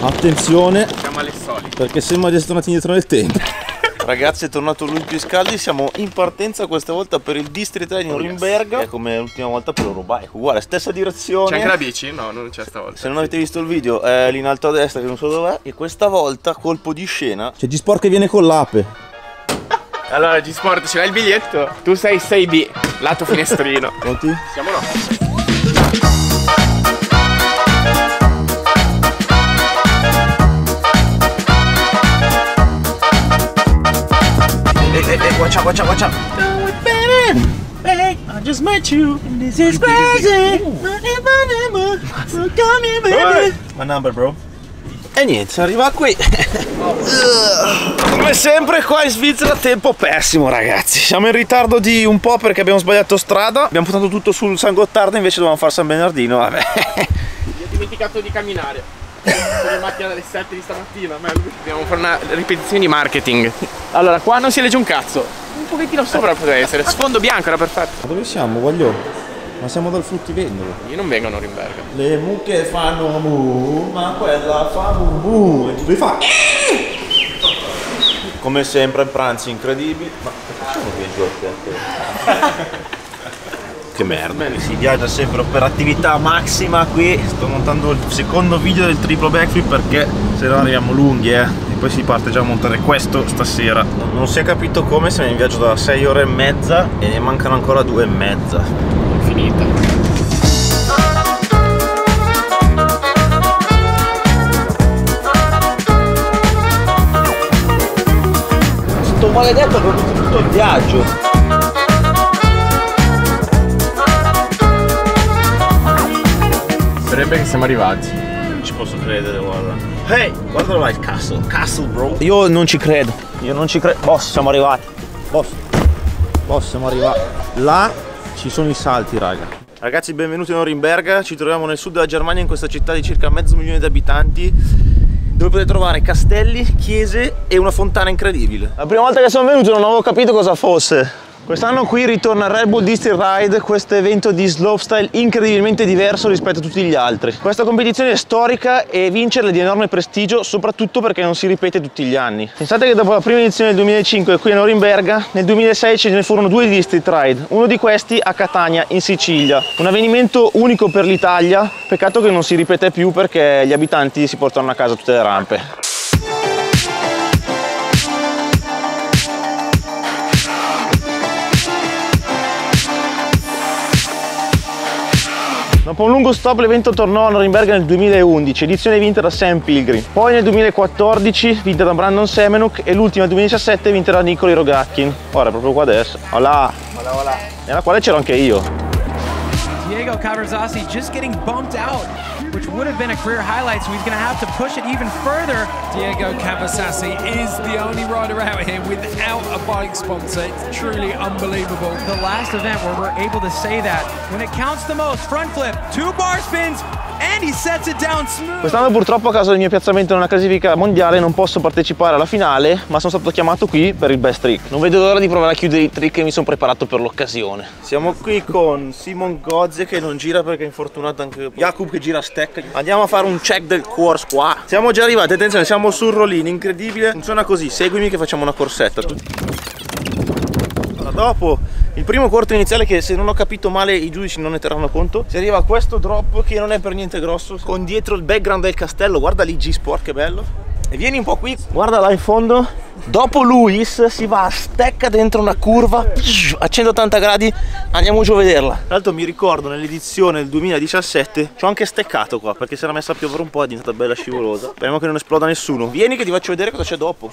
Attenzione, siamo alle solite, perché sembra di essere tornati indietro nel tempo. Ragazzi, è tornato lui più scaldi, siamo in partenza questa volta per il District di Norimberga. È come l'ultima volta per l'Eurobike, uguale, stessa direzione. C'è anche la bici? No, non c'è stavolta. Se non avete visto il video è lì in alto a destra, che non so dov'è. E questa volta, colpo di scena, c'è G-Sport che viene con l'ape. Allora G-Sport, ce l'hai il biglietto? Tu sei 6B, lato finestrino. Pronti? Siamo no. Watch out. Do it, baby. Hey, I just met you. And this is crazy. My number, bro. E niente, arriva qui. Come sempre qua in Svizzera tempo pessimo, ragazzi. Siamo in ritardo di un po' perché abbiamo sbagliato strada. Abbiamo puntato tutto sul San Gottardo, invece dovevamo fare San Bernardino. Vabbè. Mi ho dimenticato di camminare. Sono in macchina dalle 7 di stamattina. Dobbiamo fare una ripetizione di marketing. Allora, qua non si legge un cazzo. Un pochettino sopra potrebbe essere. Sfondo bianco era perfetto. Ma dove siamo, voglio? Ma siamo dal fruttivendolo. Io non vengo a Norimberga. Le mucche fanno mu, ma quella fa mu. E tu devi fare. Come sempre pranzi incredibili. Ma che facciamo qui giù? Che merda. Si viaggia sempre operatività massima qui. Sto montando il secondo video del triplo backflip perché se no arriviamo lunghi, E poi si parte già a montare questo stasera. Non si è capito come, siamo in viaggio da 6 ore e mezza e ne mancano ancora 2 e mezza. Finita. Sto maledetto ha proprio tutto il viaggio. Sarebbe che siamo arrivati. Non ci posso credere, guarda. Hey, guarda là il castle bro. Io non ci credo. Boss, siamo arrivati. Boss, siamo arrivati. Là ci sono i salti, raga. Ragazzi, benvenuti a Norimberga. Ci troviamo nel sud della Germania, in questa città di circa 500.000 di abitanti, dove potete trovare castelli, chiese e una fontana incredibile. La prima volta che sono venuto non avevo capito cosa fosse. Quest'anno qui ritorna il Red Bull District Ride, questo evento di slopestyle incredibilmente diverso rispetto a tutti gli altri. Questa competizione è storica e vincerla è di enorme prestigio, soprattutto perché non si ripete tutti gli anni. Pensate che dopo la prima edizione del 2005 qui a Norimberga, nel 2006 ce ne furono 2 di District Ride, uno di questi a Catania, in Sicilia. Un avvenimento unico per l'Italia, peccato che non si ripete più perché gli abitanti si portano a casa tutte le rampe. Dopo un lungo stop l'evento tornò a Norimberga nel 2011, edizione vinta da Sam Pilgrim. Poi nel 2014 vinta da Brandon Semenuk e l'ultima 2017 vinta da Nikolai Rogatkin. Ora è proprio qua adesso. Hola. Nella quale c'ero anche io. Diego Cavarzasi just getting bumped out, which would have been a career highlight, so he's going to have to push it even further. Diego Cavarzasi is the only rider out here without a bike sponsor. It's truly unbelievable. The last event where we're able to say that, when it counts the most, front flip, 2 bar spins, and he sets it down smooth. Quest'anno purtroppo a causa del mio piazzamento nella classifica mondiale non posso partecipare alla finale, ma sono stato chiamato qui per il best trick. Non vedo l'ora di provare a chiudere i trick che mi sono preparato per l'occasione. Siamo qui con Simon Gozze che non gira perché è infortunato, anche Jakub che gira a stecca. Andiamo a fare un check del course qua. Siamo già arrivati, attenzione, siamo sul rollino, incredibile. Funziona così, seguimi che facciamo una corsetta. Allora, dopo il primo quarto iniziale, che se non ho capito male i giudici non ne terranno conto, si arriva a questo drop che non è per niente grosso, con dietro il background del castello. Guarda lì G-Sport, che bello. E vieni un po' qui, guarda là in fondo. Dopo Luis si va a stecca dentro una curva a 180 gradi, andiamo giù a vederla. Tra l'altro mi ricordo nell'edizione del 2017 ci ho anche steccato qua perché si era messa a piovere un po', è diventata bella scivolosa. Speriamo che non esploda nessuno. Vieni che ti faccio vedere cosa c'è dopo.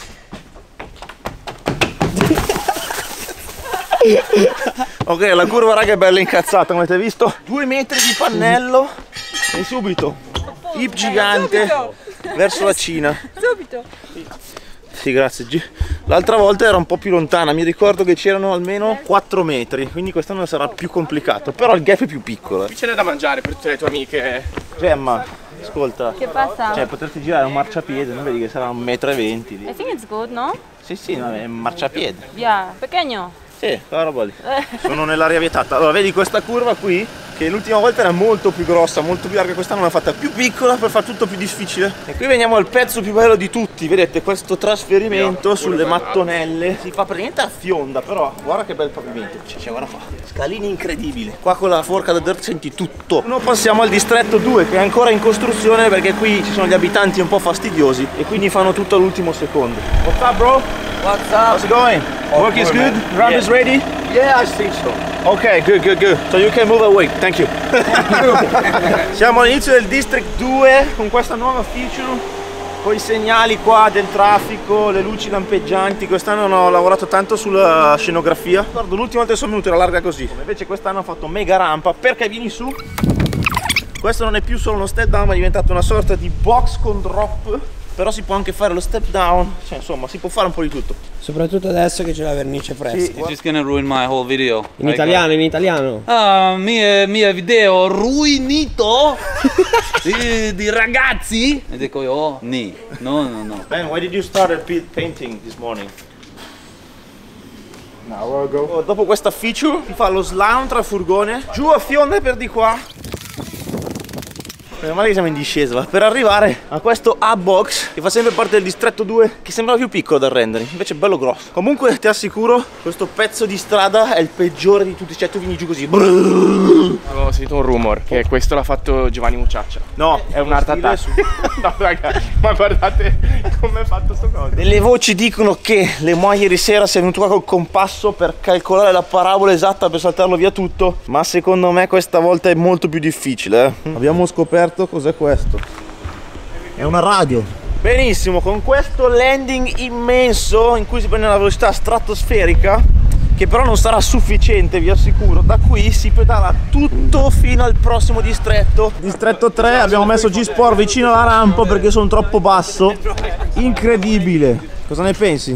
Ok, la curva raga è bella incazzata, come avete visto. 2 metri di pannello e subito hip gigante verso la Cina. Subito. Sì, grazie G. L'altra volta era un po' più lontana, mi ricordo che c'erano almeno 4 metri, quindi quest'anno sarà più complicato, però il gap è più piccolo. Qui ce n'è da mangiare per tutte le tue amiche. Gemma, ascolta. Che passa? Cioè, potresti girare un marciapiede, non vedi che sarà 1,20 m lì? I think it's good, no? Sì, no, è un marciapiede. Yeah, pequeño. Sì, quella roba lì. Sono nell'area vietata. Allora, vedi questa curva qui, che l'ultima volta era molto più grossa, molto più larga. Quest'anno l'hanno fatta più piccola per fare tutto più difficile. E qui veniamo al pezzo più bello di tutti. Vedete questo trasferimento sulle mattonelle, si fa praticamente a fionda, però guarda che bel pavimento. Cioè, guarda qua, scalini incredibili. Qua con la forca da dirt senti tutto. Noi passiamo al distretto 2 che è ancora in costruzione, perché qui ci sono gli abitanti un po' fastidiosi e quindi fanno tutto all'ultimo secondo. What's up, bro? What's up? How's it going? Work is good? Ramp is ready? Yeah, I think so. Ok, good. So you can move away, thank you. Siamo all'inizio del District 2 con questa nuova feature, con i segnali qua del traffico, le luci lampeggianti. Quest'anno hanno lavorato tanto sulla scenografia. Guarda, l'ultima volta che sono venuto era larga così. Invece quest'anno hanno fatto mega rampa, perché vieni su. Questo non è più solo uno step down, ma è diventato una sorta di box con drop. Però si può anche fare lo step down, cioè insomma si può fare un po' di tutto. Soprattutto adesso che c'è la vernice fresca. Sì. It's just gonna ruin my whole video. In italiano, in italiano. Ah, mio video ruinito di ragazzi. E dico io, no. Ben, why did you start painting this morning? An hour ago. Dopo questa feature si fa lo slalom tra furgone, giù a fionde per di qua. Meno male che siamo in discesa, per arrivare a questo hub-box che fa sempre parte del distretto 2, che sembrava più piccolo dal rendering, invece è bello grosso. Comunque ti assicuro, questo pezzo di strada è il peggiore di tutti, cioè tu vieni giù così. Avevo sentito un rumor che questo l'ha fatto Giovanni Mucciaccia. No, È un art attack. No raga, ma guardate come è fatto sto coso. Delle voci dicono che Le Moi ieri sera sia venuto qua col compasso per calcolare la parabola esatta per saltarlo via tutto, ma secondo me questa volta è molto più difficile. Abbiamo scoperto cos'è questo. È una radio. Benissimo, con questo landing immenso in cui si prende una velocità stratosferica, che però non sarà sufficiente, vi assicuro. Da qui si pedala tutto fino al prossimo distretto. Distretto 3, abbiamo messo G-Sport vicino alla rampa perché sono troppo basso. Incredibile. Cosa ne pensi?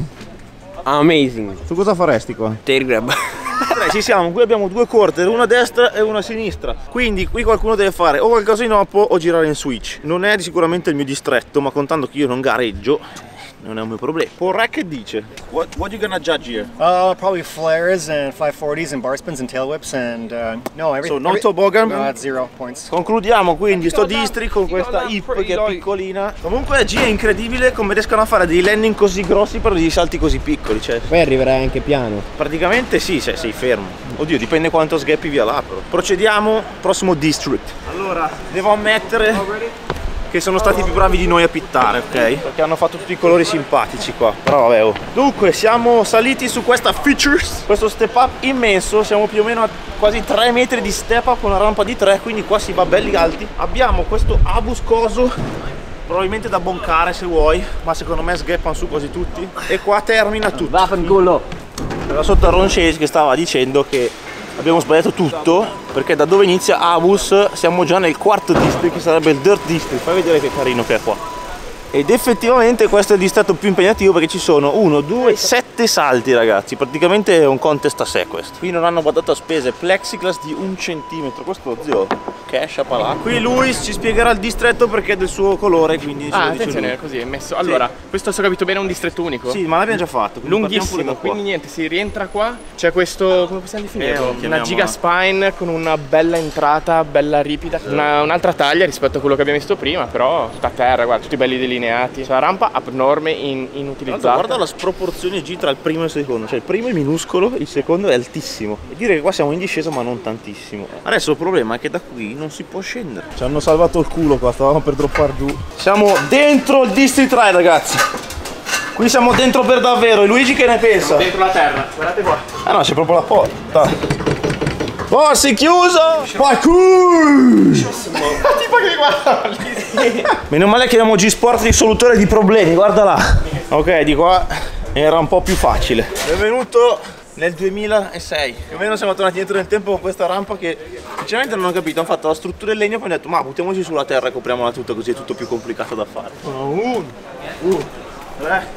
Amazing. Tu cosa faresti qua? Tail grab. Ci siamo, qui abbiamo due corte, una a destra e una a sinistra. Quindi qui qualcuno deve fare o qualcosa in oppo o girare in switch. Non è sicuramente il mio distretto, ma contando che io non gareggio non è un mio problema. Porrek che dice? What you gonna judge here? Probably flares and 540s and bar spins and tail whips and no, everything. So no toboggan? 0 points. Concludiamo quindi sto district con questa hip che è piccolina. Comunque la G è incredibile come riescono a fare dei landing così grossi per dei salti così piccoli, cioè. Poi arriverai anche piano. Praticamente sì, cioè, sei fermo. Oddio, dipende quanto sgheppi via là però. Procediamo, prossimo district. Allora, devo ammettere che sono stati più bravi di noi a pittare, ok? Perché hanno fatto tutti i colori simpatici qua. Però vabbè, oh. Dunque, siamo saliti su questa features, questo step up immenso. Siamo più o meno a quasi 3 metri di step up con una rampa di 3, quindi qua si va belli alti. Abbiamo questo abus coso, probabilmente da boncare se vuoi, ma secondo me sgheppano su quasi tutti. E qua termina tutto. Vaffanculo. Era sotto a Ron Chase che stava dicendo che abbiamo sbagliato tutto, perché da dove inizia Abus siamo già nel quarto district, che sarebbe il Dirt District. Fai vedere che carino che è qua. Ed effettivamente questo è il distretto più impegnativo, perché ci sono 1, 2, 7 salti ragazzi. Praticamente è un contest a sé questo. Qui non hanno badato a spese, plexiglass di 1 centimetro. Questo zio cash a palà. Qui Luis ci spiegherà il distretto perché è del suo colore, quindi attenzione, così è messo. Allora, questo se ho capito bene è un distretto unico? Sì, ma l'abbiamo già fatto. Lunghissimo, quindi niente, si rientra qua. C'è questo, come possiamo definirlo? Una giga spine con una bella entrata, bella ripida. Un'altra taglia rispetto a quello che abbiamo visto prima, però da terra, guarda, tutti belli delineati. C'è la rampa abnorme, inutilizzata. Guarda la sproporzione G tra il primo e il secondo. Cioè il primo è minuscolo, il secondo è altissimo. E dire che qua siamo in discesa ma non tantissimo. Adesso il problema è che da qui non si può scendere. Ci hanno salvato il culo qua, stavamo per droppare giù. Siamo dentro il District 3 ragazzi. Qui siamo dentro per davvero. E Luigi che ne pensa? Dentro la terra, guardate qua. Ah no, c'è proprio la porta. Oh, si è chiuso! Parkour! Tipo che guarda. Meno male che abbiamo G-Sport risolutore di problemi, guarda là. Ok, di qua era un po' più facile. Benvenuto nel 2006. Più o meno siamo tornati indietro nel tempo con questa rampa che sinceramente non ho capito. Hanno fatto la struttura in legno e poi hanno detto ma buttiamoci sulla terra e copriamola tutta, così è tutto più complicato da fare. 1, 2, 3,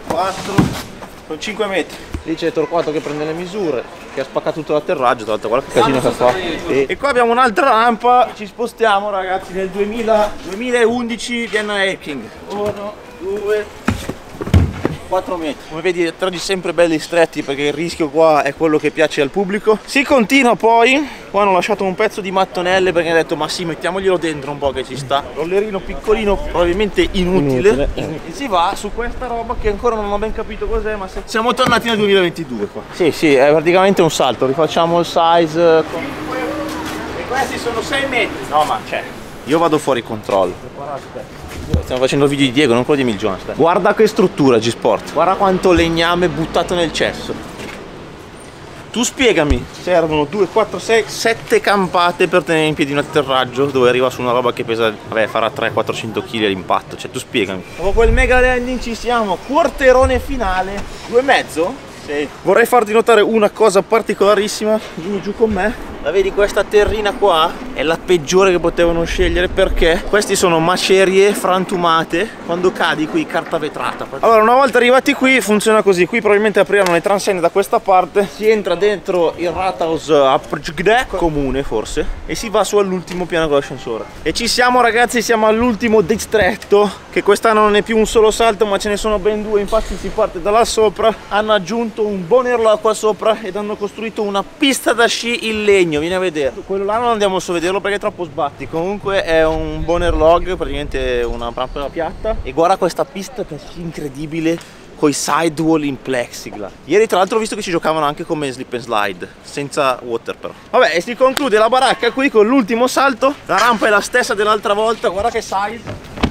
4. Sono 5 metri. Lì c'è Torquato che prende le misure, che ha spaccato tutto l'atterraggio, tra l'altro guarda che casino che fa. E qua abbiamo un'altra rampa, ci spostiamo ragazzi nel 2011 Vienna Hacking. 1, 2. 4 metri. Come vedi, i traggi sempre belli stretti perché il rischio qua è quello che piace al pubblico. Si continua poi, qua hanno lasciato un pezzo di mattonelle perché hanno detto ma sì, mettiamoglielo dentro un po' che ci sta. Rollerino piccolino, probabilmente inutile. E si va su questa roba che ancora non ho ben capito cos'è, ma siamo tornati nel 2022 qua. Sì, sì, è praticamente un salto, rifacciamo il size. E questi sono 6 metri. No, ma cioè, io vado fuori controllo. Stiamo facendo il video di Diego, non quello di Emil Jones. Guarda che struttura G-Sport. Guarda quanto legname buttato nel cesso. Tu spiegami, servono 2, 4, 6, 7 campate per tenere in piedi un atterraggio dove arriva su una roba che pesa, vabbè, farà 300-400 kg all'impatto. Cioè, tu spiegami. Dopo quel mega landing ci siamo, quarterone finale, 2,5? Sì. Vorrei farti notare una cosa particolarissima. Vieni giù con me. La vedi questa terrina qua? È la peggiore che potevano scegliere perché questi sono macerie frantumate. Quando cadi qui carta vetrata. Allora una volta arrivati qui funziona così. Qui probabilmente apriranno le transenne da questa parte. Si entra dentro il Rathaus comune forse. E si va su all'ultimo piano con l'ascensore. E ci siamo ragazzi, siamo all'ultimo distretto. Che quest'anno non è più un solo salto ma ce ne sono ben due. Infatti si parte da là sopra. Hanno aggiunto un Bonerlock qua sopra ed hanno costruito una pista da sci in legno. Vieni a vedere. Quello là non andiamo su a vederlo perché è troppo sbatti. Comunque è un Bonerlock, praticamente una rampa piatta. E guarda questa pista che è incredibile con i sidewall in plexiglass. Ieri tra l'altro ho visto che ci giocavano anche come slip and slide, senza water però. Vabbè, e si conclude la baracca qui con l'ultimo salto. La rampa è la stessa dell'altra volta, guarda che size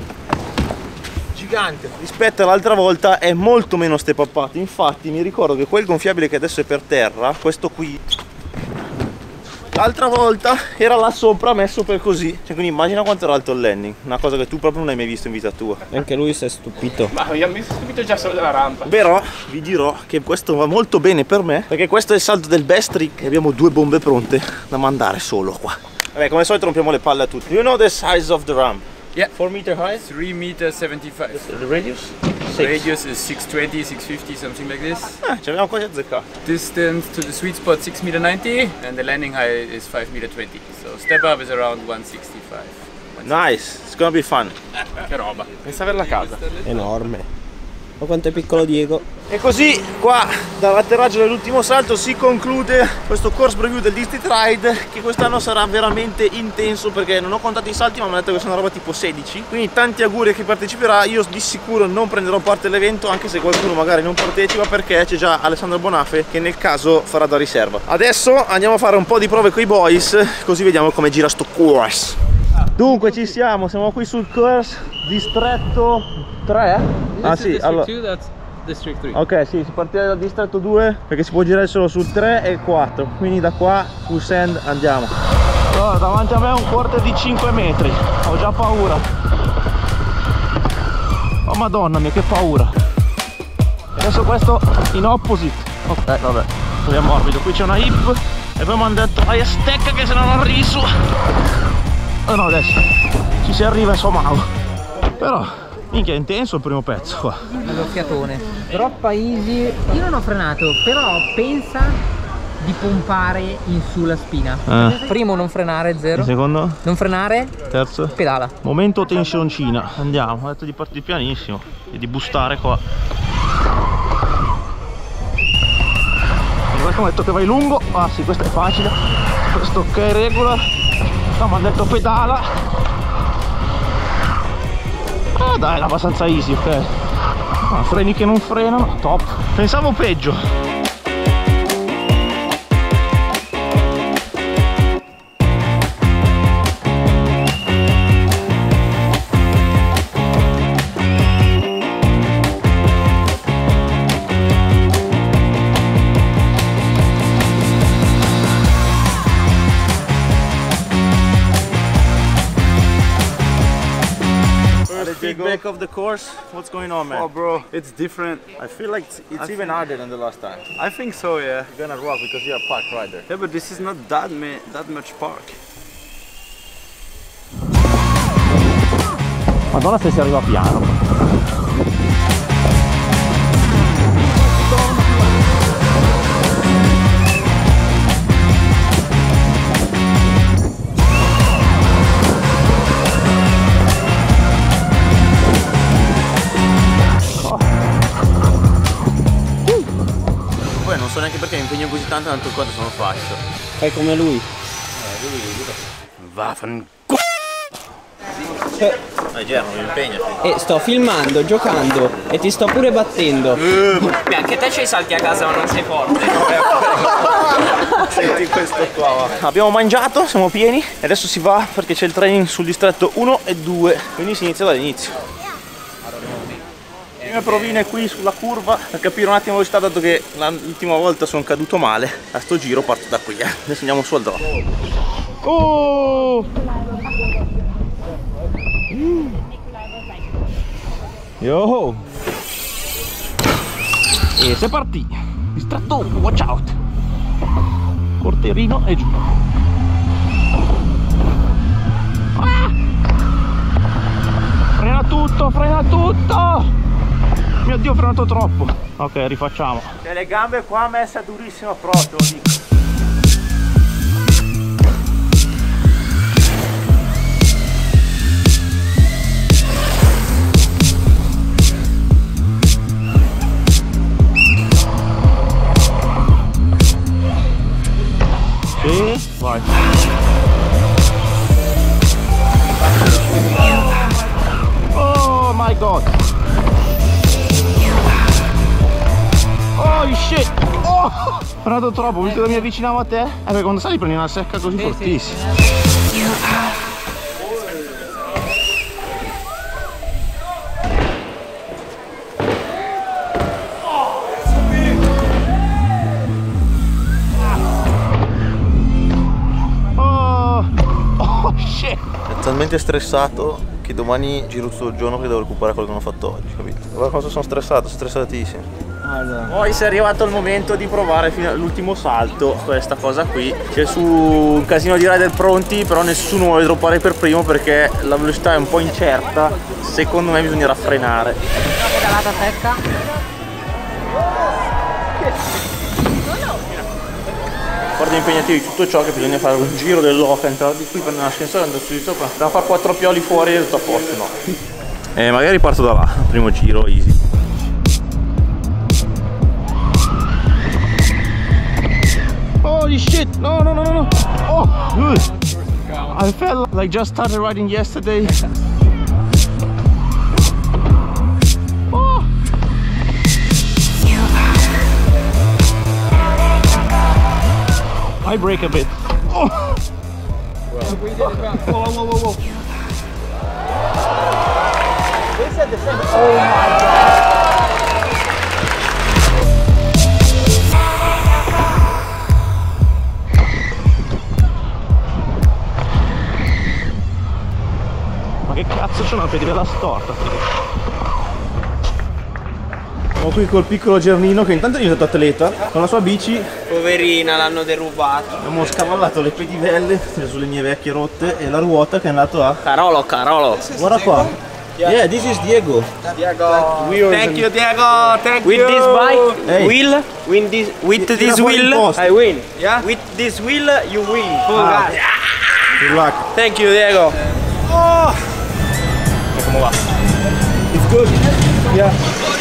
gigante rispetto all'altra volta, è molto meno steppato. Infatti mi ricordo che quel gonfiabile che adesso è per terra, questo qui, l'altra volta era là sopra messo per così. Cioè, quindi immagina quanto era alto il landing. Una cosa che tu proprio non hai mai visto in vita tua. Anche lui si è stupito. Ma io mi sono stupito già solo della rampa. Però vi dirò che questo va molto bene per me, perché questo è il salto del best trick e abbiamo 2 bombe pronte da mandare solo qua. Vabbè, come al solito rompiamo le palle a tutti. You know the size of the ramp? Yeah. 4 meter high? 3 meters 75. The radius? Radius is 620, 650, something like this. Ci abbiamo quasi azzeccato. Distance to the sweet spot 6 meter 90 and the landing height is 5 meter 20. So step up is around 165. Nice, it's gonna be fun. Che roba. Pensa averla a casa. Enorme. Ma quanto è piccolo Diego? E così qua dall'atterraggio dell'ultimo salto si conclude questo course preview del District Ride, che quest'anno sarà veramente intenso perché non ho contato i salti ma mi hanno detto che sono una roba tipo 16. Quindi tanti auguri a chi parteciperà. Io di sicuro non prenderò parte all'evento, anche se qualcuno magari non partecipa, perché c'è già Alessandro Bonafe che nel caso farà da riserva. Adesso andiamo a fare un po' di prove con i boys, così vediamo come gira sto course. Dunque ci siamo qui sul course distretto 3. Ah sì, allora District 3. ok, sì, si parte dal distretto 2 perché si può girare solo sul 3 e il 4. Quindi da qua full send andiamo. Allora, davanti a me è un quarter di 5 metri. Ho già paura. Oh madonna mia, che paura. Adesso questo in opposite. Ok, vabbè, è morbido. Qui c'è una hip e poi mi hanno detto vai a stecca che se no non arrivi su. Oh no, adesso ci si arriva insomma. Però minchia, è intenso il primo pezzo qua. Allo fiatone. Troppa easy. Io non ho frenato, però pensa di pompare in su la spina. Primo non frenare, 0. Il secondo? Non frenare. Terzo? Pedala. Momento tensioncina. Andiamo, ho detto di partire pianissimo e di boostare qua. E questo mi ha detto che vai lungo. Ah sì, questo è facile. Questo ok, regular. No, mi hanno detto pedala. Ah dai, è abbastanza easy, ok. Ah, freni che non frenano, top. Pensavo peggio. Feedback of the course, what's going on, man? Oh bro, it's different. I feel like it's even harder than the last time. I think so, yeah. You're gonna rock because you're a park rider. Yeah, but this is not that much park. Madonna se si arriva piano. impegno così tanto quanto se non lo faccio. Fai come lui. Vaffanculo. Gerno, mi impegno. E sto filmando, giocando e ti sto pure battendo. Beh, anche te c'hai i salti a casa ma non sei forte. Senti questo qua, va. Abbiamo mangiato, siamo pieni e adesso si va perché c'è il training sul distretto 1 e 2, quindi si inizia dall'inizio. Prime provine qui sulla curva per capire un attimo dove sta, dato che l'ultima volta sono caduto male. A sto giro parto da qui, adesso andiamo su al drop. Oh! Yo! E sei partiti! Distretto 1, watch out! Porterino e giù! Ah! Frena tutto, frena tutto! Mio Dio, ho frenato troppo! Ok, rifacciamo! E le gambe qua messe durissimo proprio, lo dico! Sì, vai. Oh my god. Oh shit. Oh, ho frenato troppo, visto che mi avvicinavo a te. Perché quando sali prendi una secca così fortissima. È talmente stressato che domani giro tutto il giorno che devo recuperare quello che non ho fatto oggi, capito? Guarda cosa sono stressatissimo. Allora. Poi si è arrivato il momento di provare fino all'ultimo salto questa cosa qui. C'è su un casino di rider pronti, però nessuno vuole droppare per primo perché la velocità è un po' incerta. Secondo me bisognerà frenare. Una pedalata secca. Guarda impegnativo di tutto ciò che bisogna fare un giro dell'oca, entrare di qui, prendere l'ascensore, andare su di sopra, da fare 4 pioli fuori e tutto a posto, no? E magari parto da là, primo giro, easy. Holy shit! No, no, no, no, no! Oh! I felt like just started riding yesterday. I break a bit. Oh! Well, we did it wrong. Whoa, whoa, whoa, whoa. They said the same. Oh my god. Ma che cazzo c'è una pedivella storta? Siamo qui col piccolo Giernino che intanto è diventato atleta con la sua bici. Poverina, l'hanno derubata. Abbiamo scavallato le pedivelle sulle mie vecchie rotte e la ruota che è andato a Carolo. guarda qua. Yeah, this is Diego. Thank you, Diego. Thank you. With this bike, Hey. wheel. With this wheel, I win. Yeah? With this wheel, you win. Good luck. Thank you, Diego. Oh! E come va? It's good. Yeah.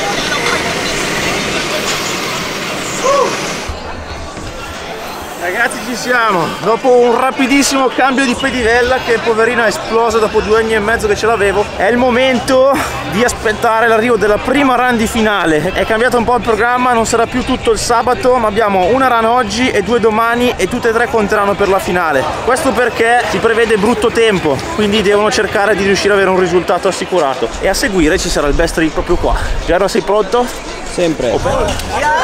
Ragazzi, ci siamo! Dopo un rapidissimo cambio di pedivella che poverina è esplosa dopo 2 anni e mezzo che ce l'avevo, è il momento di aspettare l'arrivo della prima run di finale. È cambiato un po' il programma, non sarà più tutto il sabato, ma abbiamo una run oggi e 2 domani e tutte e 3 conteranno per la finale. Questo perché si prevede brutto tempo, quindi devono cercare di riuscire ad avere un risultato assicurato. E a seguire ci sarà il best rig proprio qua. Gerno, sei pronto? Sempre.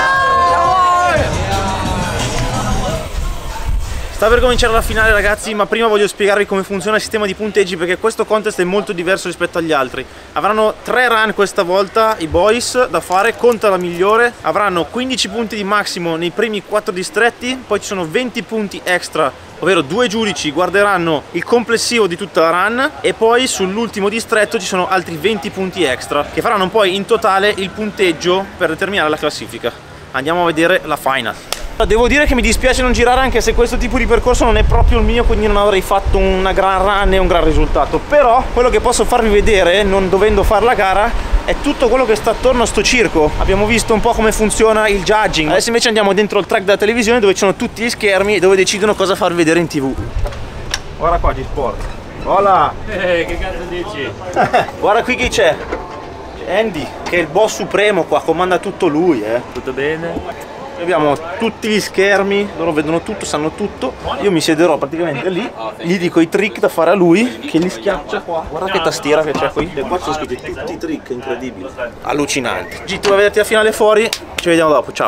Sta per cominciare la finale, ragazzi, ma prima voglio spiegarvi come funziona il sistema di punteggi, perché questo contest è molto diverso rispetto agli altri. Avranno 3 run questa volta i boys da fare, conta la migliore. Avranno 15 punti di massimo nei primi 4 distretti, poi ci sono 20 punti extra, ovvero 2 giudici guarderanno il complessivo di tutta la run, e poi sull'ultimo distretto ci sono altri 20 punti extra che faranno poi in totale il punteggio per determinare la classifica. Andiamo a vedere la final. Devo dire che mi dispiace non girare, anche se questo tipo di percorso non è proprio il mio, quindi non avrei fatto una gran run e un gran risultato. Però quello che posso farvi vedere, non dovendo fare la gara, è tutto quello che sta attorno a sto circo. Abbiamo visto un po' come funziona il judging. Adesso invece andiamo dentro il track della televisione dove ci sono tutti gli schermi dove decidono cosa far vedere in TV. Guarda qua G-Sport. Hola! Che cazzo dici? Guarda qui chi c'è. Andy, che è il boss supremo qua, comanda tutto lui, Tutto bene? Abbiamo tutti gli schermi, loro vedono tutto, sanno tutto. Io mi siederò praticamente lì, gli dico i trick da fare a lui, che li schiaccia qua. Guarda che tastiera che c'è qui. E qua ci sono scritti tutti i trick, incredibili. Allucinante. G, tu vai a vederti la finale fuori, ci vediamo dopo, ciao.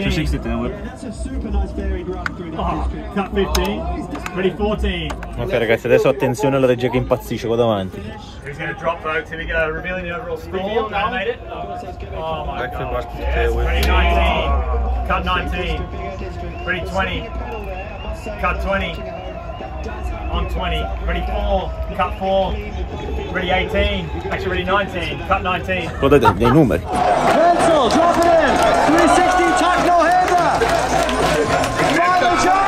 Ok ragazzi, adesso attenzione alla regia che impazzisce qua davanti. Who's going to drop vote? Can we get a revealing the overall score? Animate it. Oh my god. Yes. Ready 19. Cut 19. Ready 20. Cut 20. On 20. Ready 4. Cut 4. Ready 18. Actually ready 19. Cut 19. Quello dei numeri. Pencil, drop it in. 360 tuck no hander. Final shot.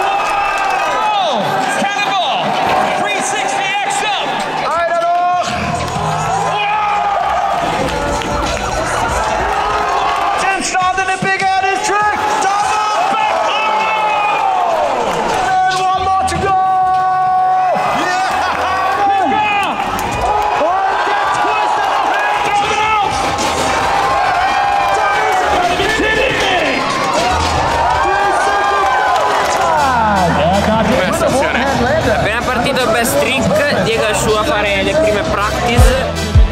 Diego è su a fare le prime practice.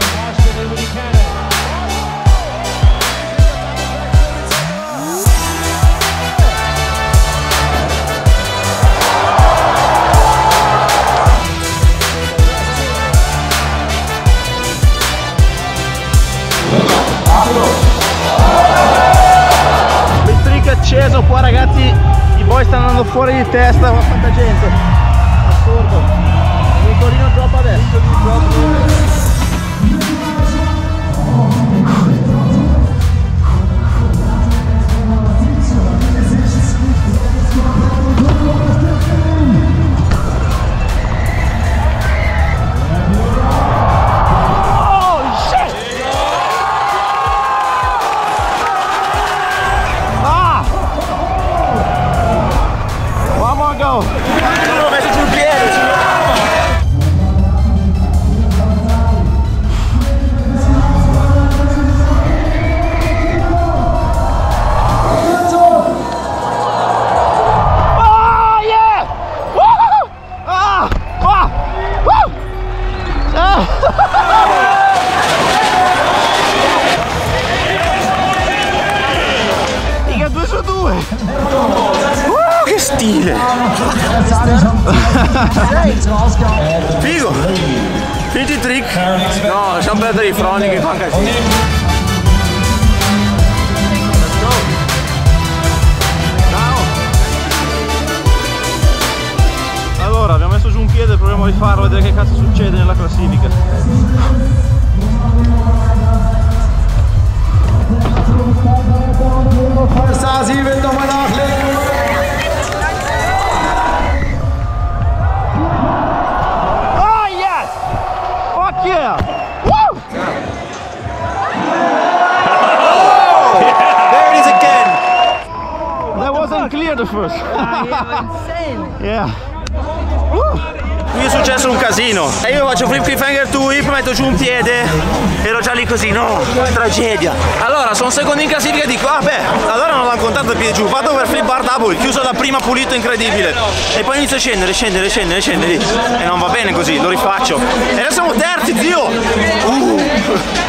Il trick è acceso qua ragazzi, i boy stanno andando fuori di testa, ma quanta gente, assurdo. Nicolino drop adesso. Che stile! Figo! Finiti i trick? No, lasciamo perdere i froni che fa casino. Allora, abbiamo messo giù un piede, proviamo a rifarlo, vedere che cazzo succede nella classifica. Oh yes! Fuck yeah! Woo! There it is again! That wasn't clear the first. Yeah. Qui è successo un casino e io faccio flip cliffhanger to whip, metto giù un piede, ero già lì così, no, tragedia. Allora sono secondo in classifica e dico, vabbè, allora non l'hanno contato il piede giù, vado per flip bar double, chiuso da prima, pulito, incredibile. E poi inizio a scendere lì. E non va bene così, lo rifaccio. E adesso siamo terzi, zio!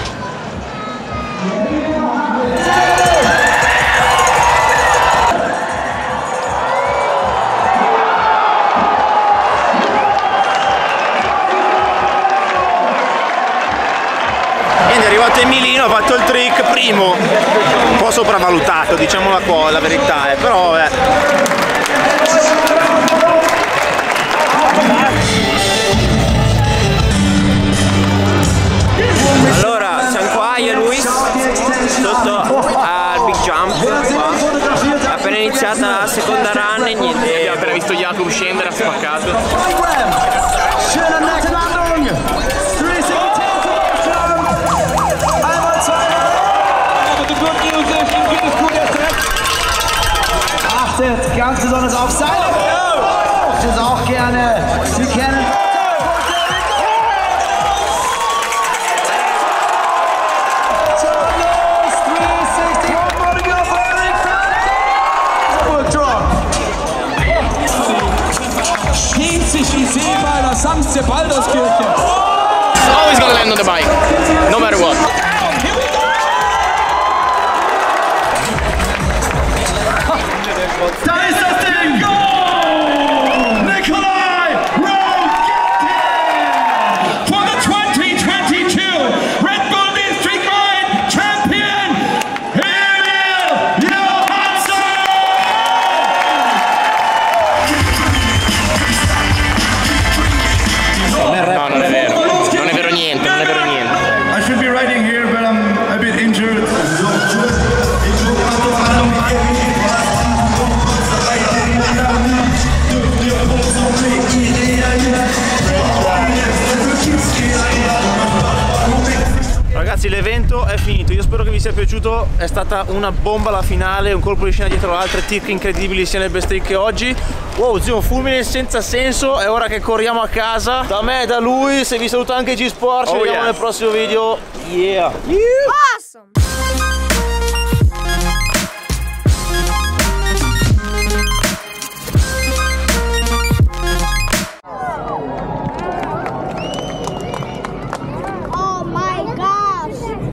È arrivato Emilino, ha fatto il trick primo, un po' sopravvalutato, diciamo la verità, però vabbè. Allora, siamo qua io e lui sotto al big jump qua. Appena iniziata la seconda run e niente. Abbiamo appena visto Jacob scendere, ha spaccato. ganz besonders auf seine möchte es auch gerne. Sie kennen. Steht sich wie See bei der St. Sebalderskirche. Always gonna land on the bike, no matter what. Da ist das Ding! Nikolai Rogetty for the 2022 Red Bull District Ride Champion, Emil Johansson! No, non è vero. Non è vero niente, non è vero niente. I should be riding here, but I'm a bit injured. Ragazzi, l'evento è finito, io spero che vi sia piaciuto, è stata una bomba la finale, un colpo di scena dietro l'altro, tick incredibili sia nel best trick che oggi. Wow, zio, un fulmine senza senso, è ora che corriamo a casa. Da me e da lui, se vi saluta anche G-Sport, ci vediamo nel prossimo video. Yeah!